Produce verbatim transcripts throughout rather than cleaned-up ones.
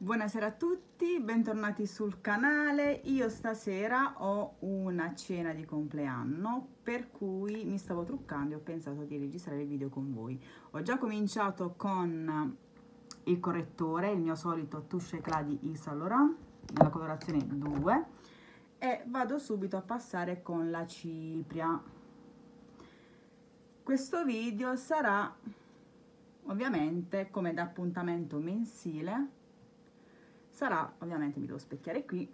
Buonasera a tutti, bentornati sul canale. Io stasera ho una cena di compleanno, per cui mi stavo truccando e ho pensato di registrare il video con voi. Ho già cominciato con il correttore, il mio solito Touche Éclat di Yves Saint Laurent, nella colorazione due, e vado subito a passare con la cipria. Questo video sarà ovviamente come da appuntamento mensile. Sarà, ovviamente mi devo specchiare qui,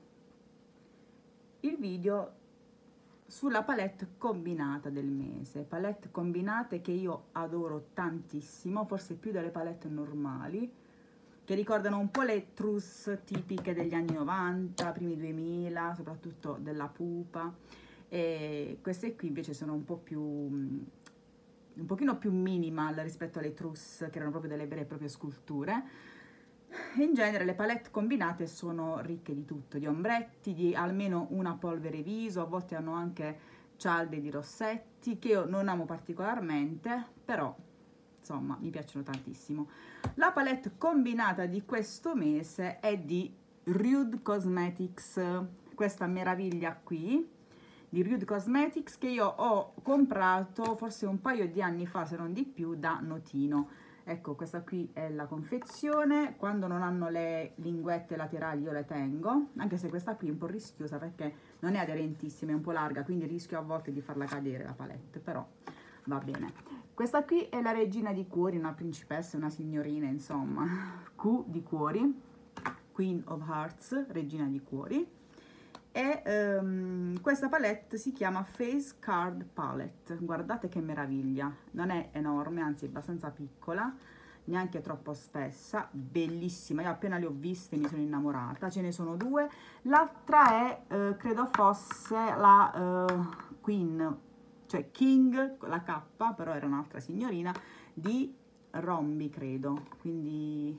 il video sulla palette combinata del mese. Palette combinate che io adoro tantissimo, forse più delle palette normali, che ricordano un po' le trousse tipiche degli anni novanta, primi duemila, soprattutto della pupa. E queste qui invece sono un po' più, un pochino più minimal rispetto alle trousse, che erano proprio delle vere e proprie sculture. In genere le palette combinate sono ricche di tutto, di ombretti, di almeno una polvere viso, a volte hanno anche cialde di rossetti, che io non amo particolarmente, però insomma mi piacciono tantissimo. La palette combinata di questo mese è di Rude Cosmetics, questa meraviglia qui, di Rude Cosmetics, che io ho comprato forse un paio di anni fa, se non di più, da Notino. Ecco, questa qui è la confezione. Quando non hanno le linguette laterali io le tengo, anche se questa qui è un po' rischiosa perché non è aderentissima, è un po' larga, quindi rischio a volte di farla cadere la palette, però va bene. Questa qui è la regina di cuori, una principessa, una signorina, insomma, Q di cuori, Queen of Hearts, regina di cuori. E um, questa palette si chiama Face Card Palette. Guardate che meraviglia, non è enorme, anzi è abbastanza piccola, neanche troppo spessa, bellissima. Io appena le ho viste mi sono innamorata. Ce ne sono due, l'altra è eh, credo fosse la uh, Queen, cioè King, la K, però era un'altra signorina, di Rombi credo, quindi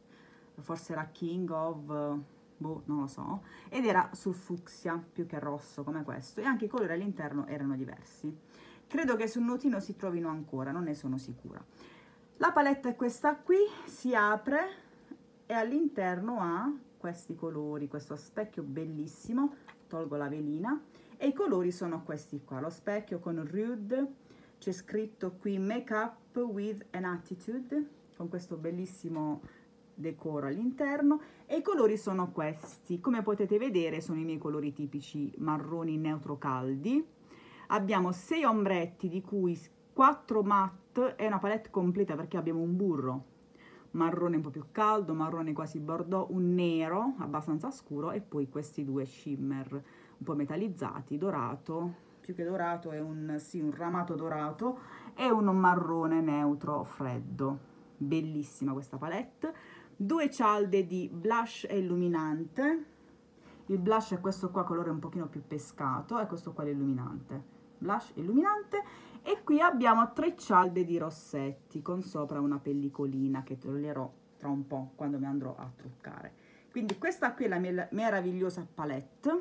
forse era King of... boh, non lo so, ed era sul fucsia più che rosso come questo, e anche i colori all'interno erano diversi. Credo che sul Notino si trovino ancora, non ne sono sicura. La palette è questa qui, si apre e all'interno ha questi colori, questo specchio bellissimo. Tolgo la velina e i colori sono questi qua, lo specchio con Rude, c'è scritto qui Make Up with an Attitude, con questo bellissimo decoro all'interno, e i colori sono questi. Come potete vedere sono i miei colori tipici marroni neutro caldi. Abbiamo sei ombretti, di cui quattro matte, è una palette completa perché abbiamo un burro marrone un po' più caldo, marrone quasi bordeaux, un nero abbastanza scuro e poi questi due shimmer un po' metallizzati, dorato, più che dorato è un, sì, un ramato dorato, e un marrone neutro freddo. Bellissima questa palette. Due cialde di blush e illuminante. Il blush è questo qua, colore un pochino più pescato, e questo qua l'illuminante. Blush e illuminante. E qui abbiamo tre cialde di rossetti con sopra una pellicolina che toglierò tra un po' quando mi andrò a truccare. Quindi questa qui è la mia meravigliosa palette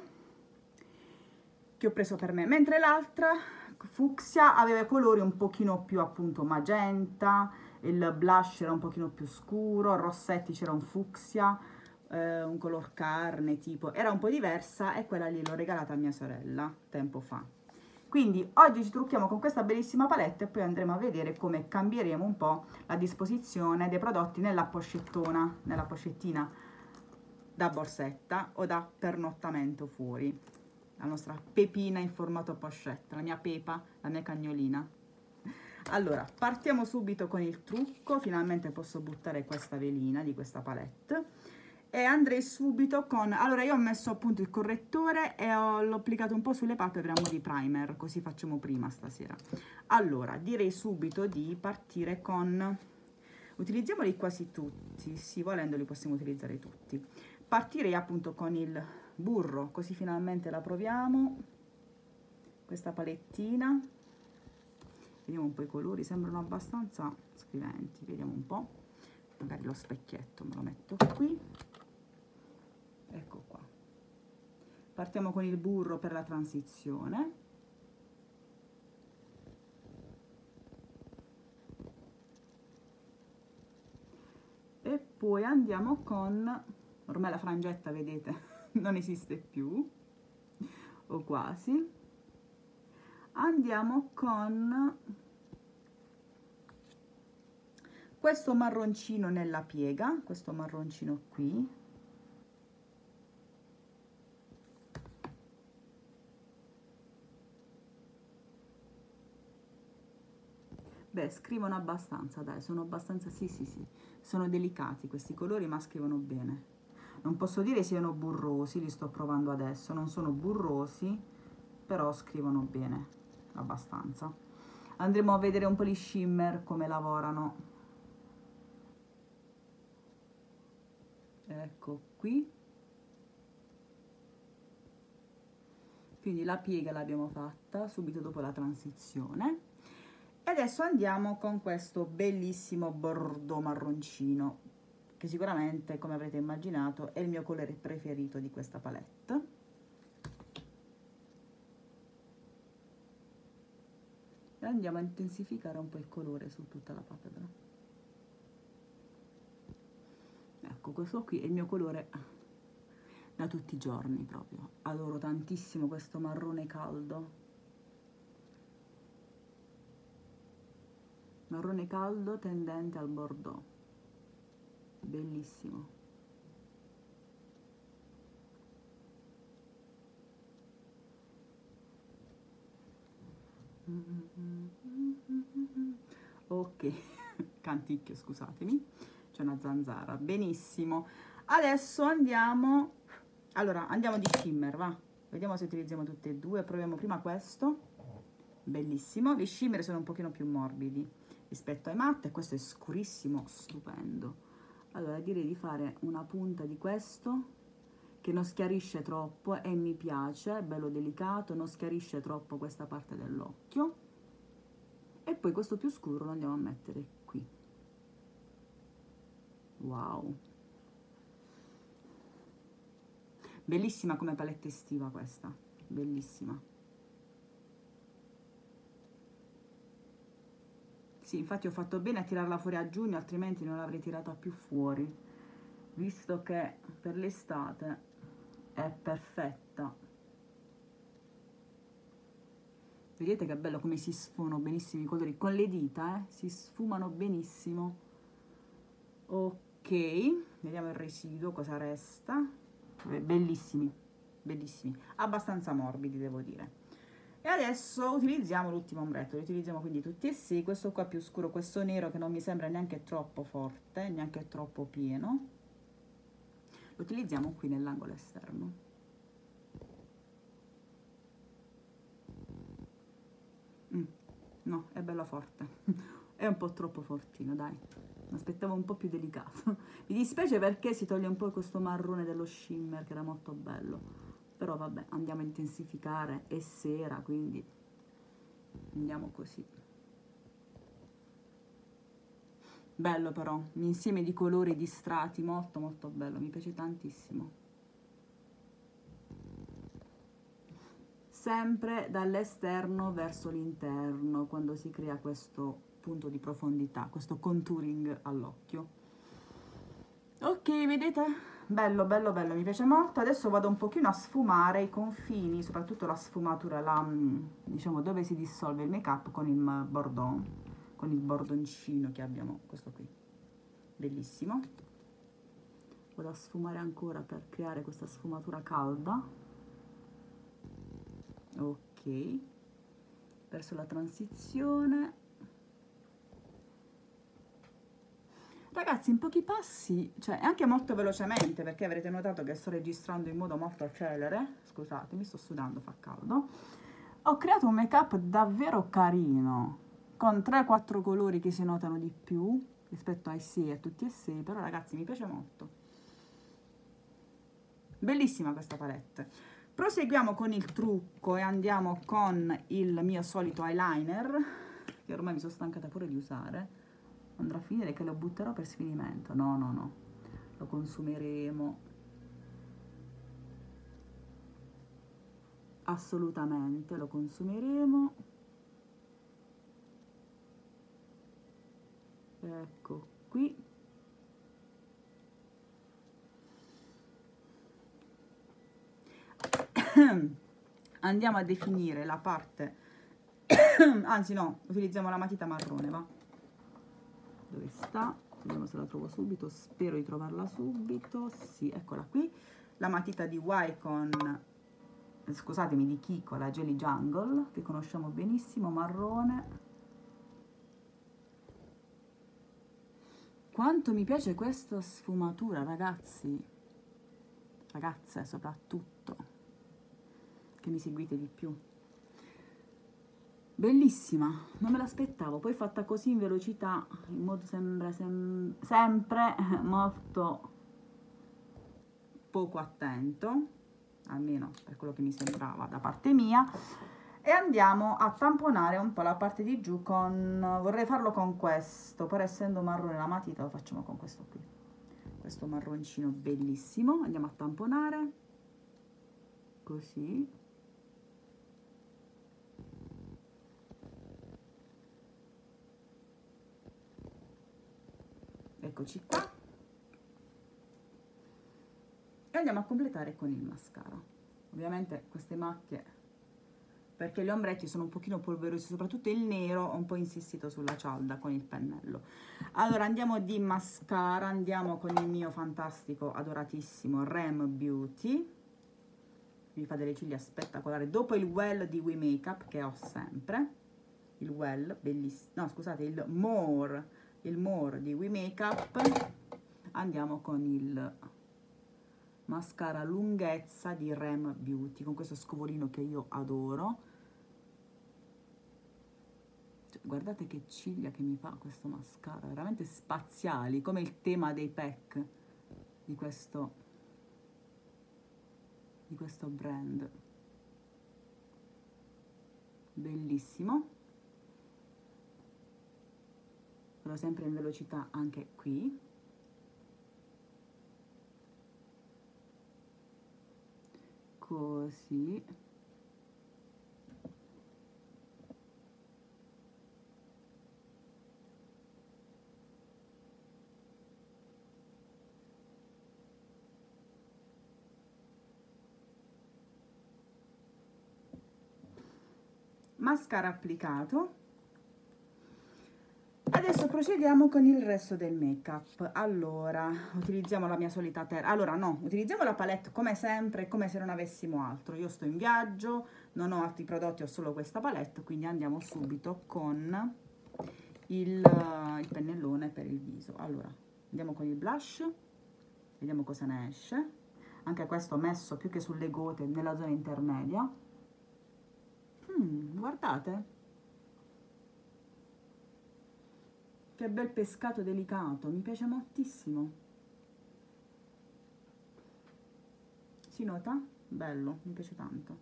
che ho preso per me, mentre l'altra fucsia aveva colori un pochino più appunto magenta, il blush era un pochino più scuro, rossetti c'era un fucsia, eh, un color carne tipo, era un po' diversa, e quella lì l'ho regalata a mia sorella tempo fa. Quindi oggi ci trucchiamo con questa bellissima palette e poi andremo a vedere come cambieremo un po' la disposizione dei prodotti nella pochettona, nella pochettina da borsetta o da pernottamento fuori. La nostra pepina in formato pochette, la mia pepa, la mia cagnolina. Allora, partiamo subito con il trucco. Finalmente posso buttare questa velina di questa palette e andrei subito con... Allora, io ho messo appunto il correttore e l'ho applicato un po' sulle palpebre a mo' di primer, così facciamo prima stasera. Allora, direi subito di partire con... Utilizziamoli quasi tutti, sì, volendo li possiamo utilizzare tutti. Partirei appunto con il burro, così finalmente la proviamo, questa palettina. Vediamo un po' i colori, sembrano abbastanza scriventi, vediamo un po', magari lo specchietto me lo metto qui, ecco qua. Partiamo con il burro per la transizione. E poi andiamo con, ormai la frangetta vedete non esiste più, o quasi, andiamo con questo marroncino nella piega, questo marroncino qui, beh, scrivono abbastanza, dai, sono abbastanza, sì, sì, sì, sono delicati questi colori, ma scrivono bene. Non posso dire siano burrosi, li sto provando adesso, non sono burrosi, però scrivono bene, abbastanza. Andremo a vedere un po' gli shimmer, come lavorano. Ecco qui. Quindi la piega l'abbiamo fatta subito dopo la transizione. E adesso andiamo con questo bellissimo bordeaux marroncino, che sicuramente, come avrete immaginato, è il mio colore preferito di questa palette. E andiamo a intensificare un po' il colore su tutta la palpebra. Ecco, questo qui è il mio colore da tutti i giorni proprio. Adoro tantissimo questo marrone caldo. Marrone caldo tendente al bordeaux, bellissimo. Ok, canticchio, scusatemi, c'è una zanzara, benissimo. Adesso andiamo, allora andiamo di shimmer, va, vediamo se utilizziamo tutte e due. Proviamo prima questo, bellissimo. Gli shimmer sono un pochino più morbidi rispetto ai matte, questo è scurissimo, stupendo. Allora direi di fare una punta di questo che non schiarisce troppo e mi piace, è bello delicato, non schiarisce troppo questa parte dell'occhio. E poi questo più scuro lo andiamo a mettere qui. Wow, bellissima come palette estiva questa, bellissima. Sì, infatti ho fatto bene a tirarla fuori a giugno, altrimenti non l'avrei tirata più fuori, visto che per l'estate è perfetta. Vedete che bello come si sfumano benissimo i colori con le dita, eh? Si sfumano benissimo. Ok, vediamo il residuo cosa resta. Bellissimi, bellissimi, abbastanza morbidi devo dire. E adesso utilizziamo l'ultimo ombretto, li utilizziamo quindi tutti e sei, questo qua più scuro, questo nero che non mi sembra neanche troppo forte, neanche troppo pieno, lo utilizziamo qui nell'angolo esterno. Mm, no, è bello forte, è un po' troppo fortino, dai, mi aspettavo un po' più delicato. Mi dispiace perché si toglie un po' questo marrone dello shimmer che era molto bello. Però vabbè, andiamo a intensificare, è sera, quindi andiamo così. Bello però, un insieme di colori, di strati, molto molto bello, mi piace tantissimo. Sempre dall'esterno verso l'interno, quando si crea questo punto di profondità, questo contouring all'occhio. Ok, vedete? Bello, bello, bello, mi piace molto. Adesso vado un pochino a sfumare i confini, soprattutto la sfumatura, la, diciamo, dove si dissolve il make up con il bordeaux, con il bordoncino che abbiamo, questo qui, bellissimo. Vado a sfumare ancora per creare questa sfumatura calda. Ok, verso la transizione. Ragazzi, in pochi passi, cioè anche molto velocemente, perché avrete notato che sto registrando in modo molto celere, scusate, mi sto sudando, fa caldo, ho creato un make up davvero carino, con tre quattro colori che si notano di più rispetto ai sei, a tutti e sei, però ragazzi mi piace molto. Bellissima questa palette. Proseguiamo con il trucco e andiamo con il mio solito eyeliner, che ormai mi sono stancata pure di usare. Andrà a finire che lo butterò per sfinimento. No, no, no, lo consumeremo assolutamente, lo consumeremo. Ecco qui, andiamo a definire la parte, anzi no, utilizziamo la matita marrone, va? Dove sta? Vediamo se la trovo subito, spero di trovarla subito, sì, eccola qui, la matita di Wycon, scusatemi, di Kiko, la Jelly Jungle, che conosciamo benissimo, marrone. Quanto mi piace questa sfumatura, ragazzi, ragazze soprattutto, che mi seguite di più. Bellissima, non me l'aspettavo, poi fatta così in velocità, in modo sembra sem sempre molto poco attento, almeno per quello che mi sembrava da parte mia. E andiamo a tamponare un po' la parte di giù con, vorrei farlo con questo, però essendo marrone la matita lo facciamo con questo qui, questo marroncino bellissimo. Andiamo a tamponare, così. Eccoci qua. E andiamo a completare con il mascara. Ovviamente queste macchie, perché gli ombretti sono un pochino polverosi, soprattutto il nero, ho un po' insistito sulla cialda con il pennello. Allora andiamo di mascara, andiamo con il mio fantastico, adoratissimo Rem Beauty, mi fa delle ciglia spettacolari, dopo il Well di We Makeup che ho sempre, il Well, bellissimo, no scusate, il More, il More di We Makeup, andiamo con il mascara lunghezza di Rem Beauty, con questo scovolino che io adoro. Cioè, guardate che ciglia che mi fa questo mascara, veramente spaziali, come il tema dei pack di questo, di questo brand. Bellissimo. Vado sempre in velocità anche qui. Così. Mascara applicato. Adesso procediamo con il resto del make up. Allora, utilizziamo la mia solita terra. Allora, no, utilizziamo la palette come sempre, come se non avessimo altro. Io sto in viaggio, non ho altri prodotti, ho solo questa palette, quindi andiamo subito con il, il pennellone per il viso. Allora, andiamo con il blush, vediamo cosa ne esce. Anche questo messo più che sulle gote, nella zona intermedia. Mm, guardate. Che bel pescato delicato, mi piace moltissimo. Si nota? Bello, mi piace tanto.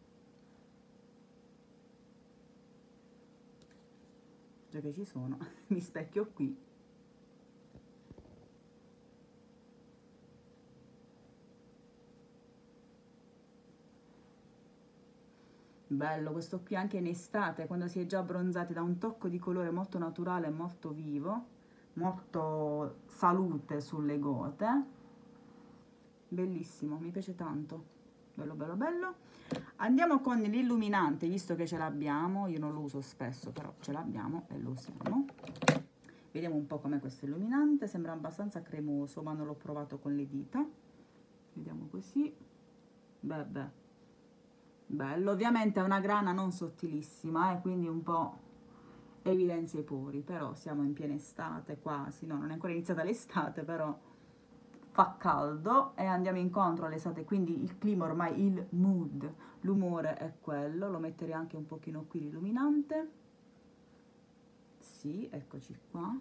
Già che ci sono, mi specchio qui. Bello questo qui anche in estate, quando si è già abbronzati, da un tocco di colore molto naturale, molto vivo, molto salute sulle gote. Bellissimo, mi piace tanto. Bello, bello, bello. Andiamo con l'illuminante, visto che ce l'abbiamo. Io non lo uso spesso, però ce l'abbiamo e lo usiamo. Vediamo un po' com'è questo illuminante. Sembra abbastanza cremoso, ma non l'ho provato con le dita. Vediamo così. Beh, beh. Bello, ovviamente è una grana non sottilissima, eh, quindi un po' evidenzia i pori, però siamo in piena estate quasi, no, non è ancora iniziata l'estate, però fa caldo e andiamo incontro all'estate, quindi il clima ormai, il mood, l'umore è quello. Lo metterei anche un pochino qui l'illuminante, sì, eccoci qua.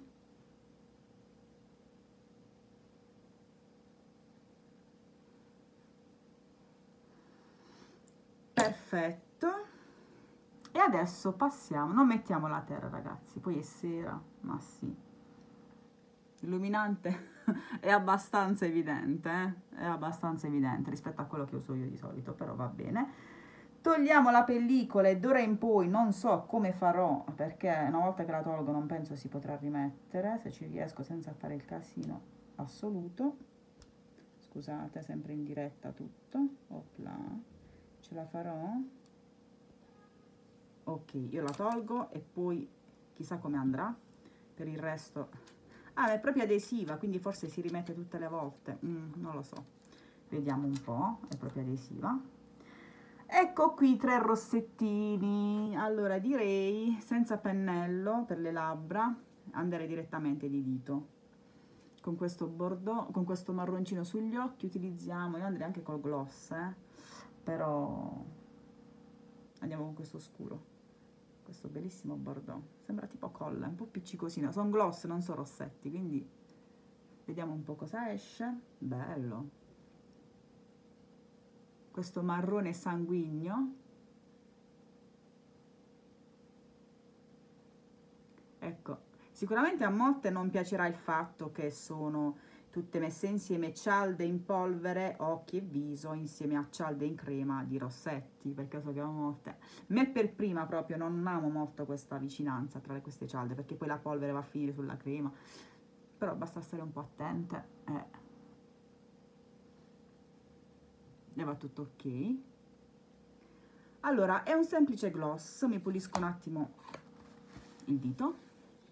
Perfetto. E adesso passiamo, non mettiamo la terra ragazzi, poi è sera, ma sì. L'illuminante è abbastanza evidente, eh? È abbastanza evidente rispetto a quello che uso io di solito, però va bene. Togliamo la pellicola e d'ora in poi non so come farò, perché una volta che la tolgo non penso si potrà rimettere, se ci riesco senza fare il casino assoluto. Scusate, sempre in diretta tutto. Opla. ce la farò. Ok, io la tolgo e poi chissà come andrà. Per il resto, ah, è proprio adesiva, quindi forse si rimette tutte le volte, mm, non lo so, vediamo un po'. È proprio adesiva. Ecco qui tre rossettini. Allora direi senza pennello per le labbra, andare direttamente di dito. Con questo bordeaux, con questo marroncino sugli occhi utilizziamo, io andrei anche col gloss, eh? Però andiamo con questo scuro, questo bellissimo bordeaux, sembra tipo colla, un po' piccicosino, sono gloss, non sono rossetti, quindi vediamo un po' cosa esce. Bello, questo marrone sanguigno, ecco. Sicuramente a molte non piacerà il fatto che sono tutte messe insieme cialde in polvere, occhi e viso, insieme a cialde in crema di rossetti, perché so che ho molte. Me per prima proprio non amo molto questa vicinanza tra queste cialde, perché poi la polvere va a finire sulla crema, però basta stare un po' attente eh. E va tutto ok. Allora, è un semplice gloss, mi pulisco un attimo il dito.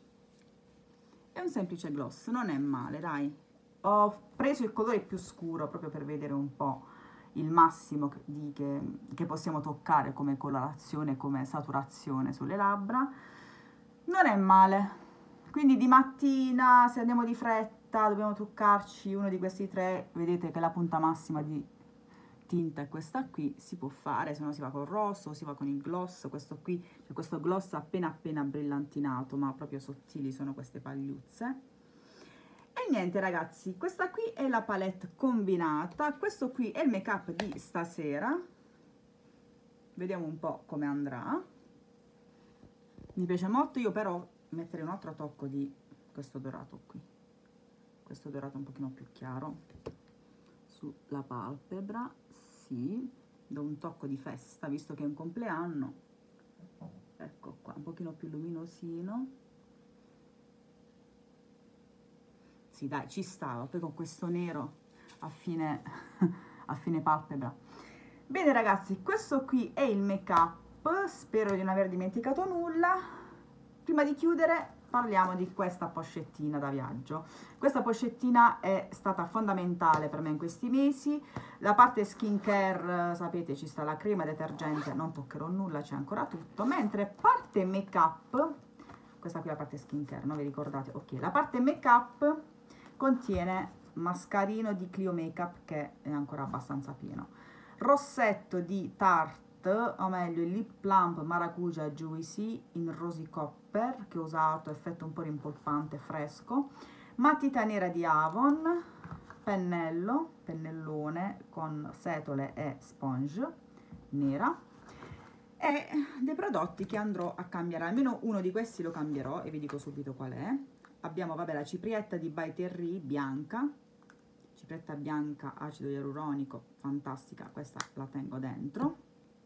È un semplice gloss, non è male, dai. Ho preso il colore più scuro proprio per vedere un po' il massimo di, che, che possiamo toccare come colorazione, come saturazione sulle labbra. Non è male. Quindi di mattina, se andiamo di fretta, dobbiamo toccarci uno di questi tre, vedete che la punta massima di tinta è questa qui, si può fare, se no si va col rosso, si va con il gloss. Questo qui, cioè questo gloss appena appena brillantinato, ma proprio sottili sono queste pagliuzze. E niente ragazzi, questa qui è la palette combinata, questo qui è il make up di stasera. Vediamo un po' come andrà. Mi piace molto, io però metterei un altro tocco di questo dorato qui, questo dorato un pochino più chiaro sulla palpebra. Sì, do un tocco di festa visto che è un compleanno, ecco qua, un pochino più luminosino. Sì dai, ci stava, poi con questo nero a fine, a fine palpebra. Bene ragazzi, questo qui è il make up, spero di non aver dimenticato nulla. Prima di chiudere parliamo di questa pochettina da viaggio. Questa pochettina è stata fondamentale per me in questi mesi. La parte skincare, sapete, ci sta la crema, detergente, non toccherò nulla, c'è ancora tutto. Mentre parte make up, questa qui è la parte skincare, non vi ricordate? Ok, la parte make up contiene mascarino di Clio Makeup che è ancora abbastanza pieno, rossetto di Tarte, o meglio il lip plump maracuja juicy in rosy copper che ho usato, effetto un po' rimpolpante, fresco, matita nera di Avon, pennello, pennellone con setole e sponge nera, e dei prodotti che andrò a cambiare, almeno uno di questi lo cambierò e vi dico subito qual è. Abbiamo, vabbè, la ciprietta di By Terry bianca, ciprietta bianca acido ialuronico, fantastica, questa la tengo dentro.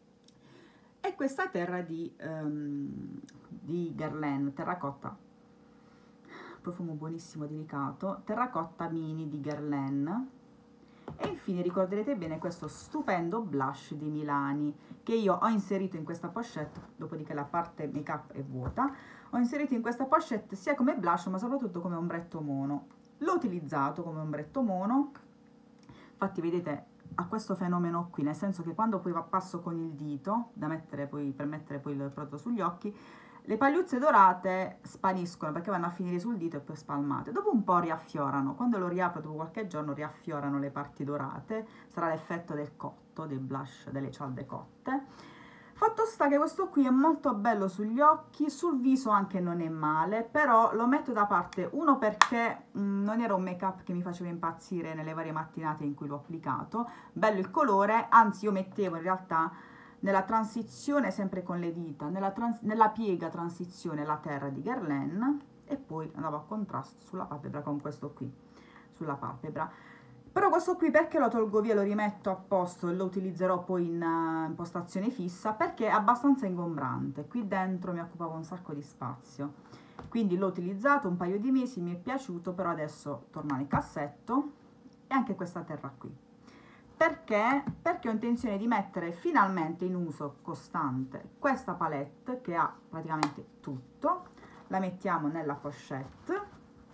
E questa terra di, um, di Guerlain, terracotta, profumo buonissimo, delicato, terracotta mini di Guerlain. E infine ricorderete bene questo stupendo blush di Milani che io ho inserito in questa pochette, dopodiché la parte make up è vuota, ho inserito in questa pochette sia come blush ma soprattutto come ombretto mono. L'ho utilizzato come ombretto mono, infatti vedete ha questo fenomeno qui, nel senso che quando poi passo con il dito da mettere poi, per mettere poi il prodotto sugli occhi, le pagliuzze dorate spaniscono perché vanno a finire sul dito e poi spalmate. Dopo un po' riaffiorano, quando lo riapro dopo qualche giorno riaffiorano le parti dorate, sarà l'effetto del cotto, del blush, delle cialde cotte. Fatto sta che questo qui è molto bello sugli occhi, sul viso anche non è male, però lo metto da parte, uno perché mh, non era un make up che mi faceva impazzire nelle varie mattinate in cui l'ho applicato, bello il colore, anzi io mettevo in realtà nella transizione, sempre con le dita, nella, trans nella piega transizione la terra di Guerlain e poi andavo a contrasto sulla palpebra con questo qui, sulla palpebra. Però questo qui perché lo tolgo via, lo rimetto a posto e lo utilizzerò poi in uh, impostazione fissa, perché è abbastanza ingombrante, qui dentro mi occupava un sacco di spazio, quindi l'ho utilizzato un paio di mesi, mi è piaciuto, però adesso torna nel cassetto. E anche questa terra qui. perché? Perché ho intenzione di mettere finalmente in uso costante questa palette che ha praticamente tutto. La mettiamo nella pochette,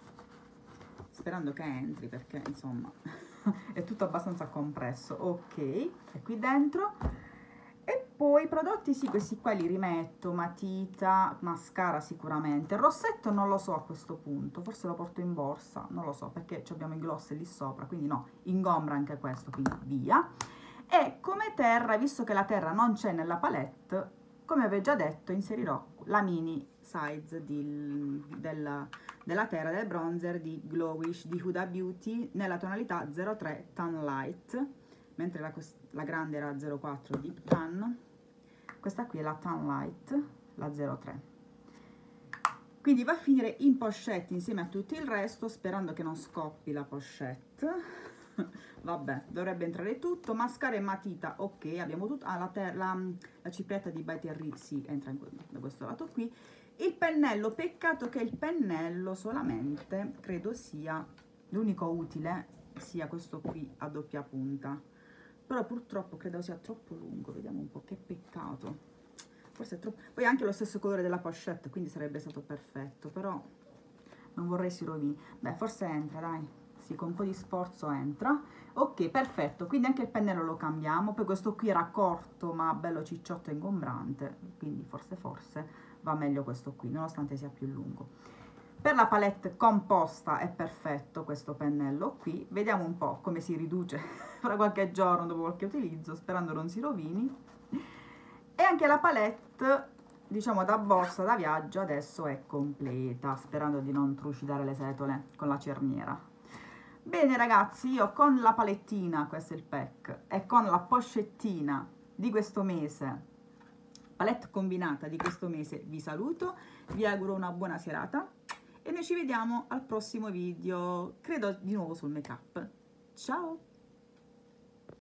sperando che entri perché insomma è tutto abbastanza compresso. Ok, è qui dentro. E poi i prodotti, sì, questi qua li rimetto, matita, mascara sicuramente. Il rossetto non lo so a questo punto, forse lo porto in borsa, non lo so, perché abbiamo i gloss lì sopra, quindi no, ingombra anche questo, quindi via. E come terra, visto che la terra non c'è nella palette, come avevo già detto, inserirò la mini size di, del, della terra, del bronzer di Glowish di Huda Beauty nella tonalità zero tre Tan Light, mentre la, la grande era zero quattro Deep Tan. Questa qui è la Tan Light, la zero tre. Quindi va a finire in pochette insieme a tutto il resto, sperando che non scoppi la pochette. Vabbè, dovrebbe entrare tutto. Mascara e matita, ok, abbiamo tutto. Ah, la, la, la ciprietta di By Thierry, sì, entra in, da questo lato qui. Il pennello, peccato che il pennello solamente, credo sia, l'unico utile sia questo qui a doppia punta. Però purtroppo credo sia troppo lungo, vediamo un po', che peccato. Forse è troppo... Poi anche lo stesso colore della pochette, quindi sarebbe stato perfetto, però non vorrei si rovini. Beh, forse entra, dai. Sì, con un po' di sforzo entra. Ok, perfetto, quindi anche il pennello lo cambiamo. Poi questo qui era corto, ma bello cicciotto e ingombrante, quindi forse forse va meglio questo qui, nonostante sia più lungo. Per la palette composta è perfetto questo pennello qui. Vediamo un po' come si riduce fra qualche giorno dopo qualche utilizzo, sperando non si rovini. E anche la palette, diciamo da borsa da viaggio, adesso è completa, sperando di non trucidare le setole con la cerniera. Bene ragazzi, io con la palettina, questo è il pack, e con la pochettina di questo mese, palette combinata di questo mese, vi saluto, vi auguro una buona serata e noi ci vediamo al prossimo video, credo di nuovo sul make up. Ciao!